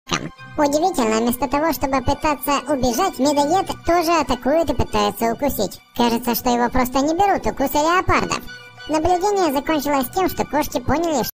Удивительно, вместо того, чтобы пытаться убежать, медоед тоже атакует и пытается укусить. Кажется, что его просто не берут укусы леопардов. Наблюдение закончилось тем, что кошки поняли,